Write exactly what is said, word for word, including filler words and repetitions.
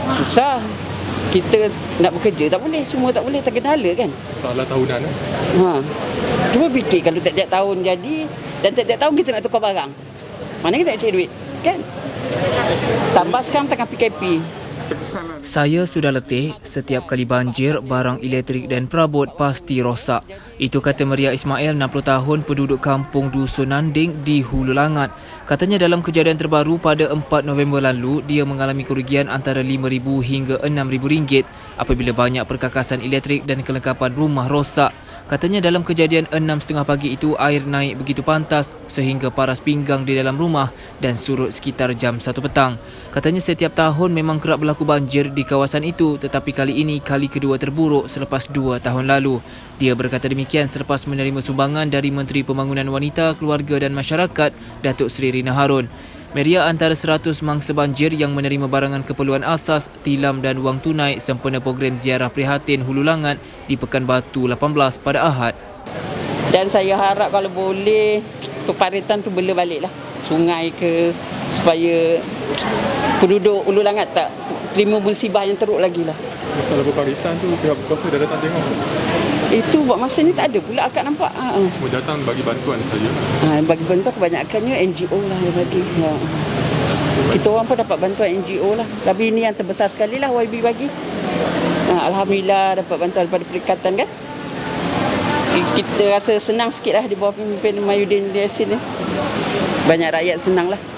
susah. Kita nak bekerja tak boleh, semua tak boleh, terkenala kan. Salah tahunan eh? Ha. Cuba fikir kalau tiap-tiap tahun jadi dan tiap-tiap tahun kita nak tukar barang. Mana kita nak cari duit, kan? Tambah sekarang tengah P K P. Saya sudah letih, setiap kali banjir, barang elektrik dan perabot pasti rosak. Itu kata Maria Ismail, enam puluh tahun, penduduk kampung Dusun Nanding di Hulu Langat. Katanya dalam kejadian terbaru pada empat November lalu, dia mengalami kerugian antara lima ribu hingga enam ribu ringgit apabila banyak perkakasan elektrik dan kelengkapan rumah rosak. Katanya dalam kejadian enam tiga puluh pagi itu, air naik begitu pantas sehingga paras pinggang di dalam rumah dan surut sekitar jam satu petang. Katanya setiap tahun memang kerap berlaku banjir di kawasan itu, tetapi kali ini kali kedua terburuk selepas dua tahun lalu. Dia berkata demikian selepas menerima sumbangan dari Menteri Pembangunan Wanita, Keluarga dan Masyarakat, Datuk Seri Rina Harun. Meria antara seratus mangsa banjir yang menerima barangan keperluan asas, tilam dan wang tunai sempena program ziarah prihatin Hulu Langat di Pekanbaru lapan belas pada Ahad. Dan saya harap kalau boleh peparitan tu bela baliklah sungai ke, supaya penduduk Hulu Langat tak terima musibah yang teruk lagi lah. Masalah peparitan tu pihak berkuasa dah datang tengok. Itu buat masa ni tak ada pula akak nampak. Ha. Mau datang bagi bantuan saja. Ha, bagi bantuan kebanyakannya N G O lah yang bagi. Ha. Kita orang pun dapat bantuan N G O lah. Tapi ini yang terbesar sekali lah Y B bagi. Ha, Alhamdulillah dapat bantuan daripada perikatan kan. Kita rasa senang sikit lah di bawah pimpin Mayudin Yasin ni. Banyak rakyat senang lah.